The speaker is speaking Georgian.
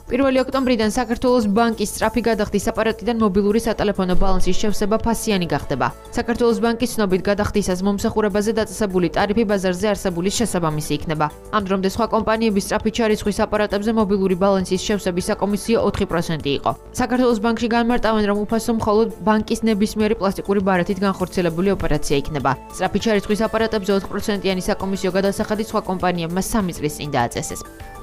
1 ოქტომბრიდან საქართველოს ბანკის სწრაფი გადახდის აპარატიდან მობილური სატელეფონო ბალანსის შევსება ფასიანი გახდება. საქართველოს ბანკის ცნობით გადახდისას მომსახურებაზე დაწესებული ტარიფი ბაზარზე არსებულის შესაბამისი იქნება. ამ დრომდე სხვა კომპანიების სწრაფი ჩარიცხვის აპარატებზე მობილური ბალანსის შევსების საკომისიო 4% იყო. საქართველოს ბანკში განმარტავენ, რომ უფასო მხოლოდ ბანკის ნებისმიერი პლასტიკური ბარათით განხორციელებული ოპერაცია იქნება. სწრაფი ჩარიცხვის აპარატებზე 4%-იანი საკომისიო გადასახადი სხვა კომპანიებმა 3 წლის წინ დააწესეს.